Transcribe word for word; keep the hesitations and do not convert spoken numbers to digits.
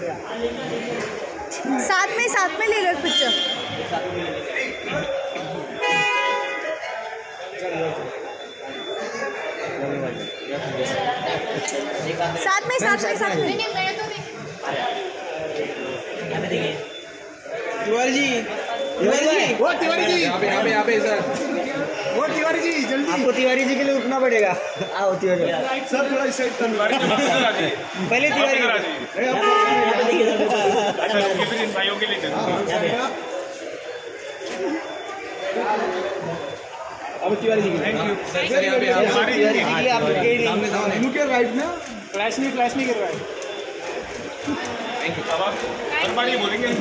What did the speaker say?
साथ में साथ में ले लो एक पिक्चर। साथ में साथ में साथ में तिवारी जी, तिवारी जी, वो तिवारी जी, यहाँ पे यहाँ पे यहाँ पे सर, वो तिवारी जी जल्दी। आपको तिवारी जी के लिए उठना पड़ेगा। आओ तिवारी सर थोड़ा इस साइड टर्न। पहले तिवारी भाइयों के लिए अब Tiwari ji thank you sir, यहाँ पे तिवारी जी के लिए आप सामने सामने इनके राइट में फ्लैश नहीं फ्लैश नहीं कर रहा है। Thank you. अब आप हर बार ये बोलेंगे